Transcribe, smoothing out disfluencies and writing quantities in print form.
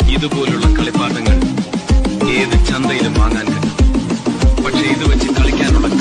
ഇതുപോലുള്ള കളിപ്പാട്ടങ്ങൾ ഏത് ചന്തയിലും വാങ്ങാൻ കിട്ടും. പക്ഷെ ഇത് വെച്ച് കളിക്കാനുള്ള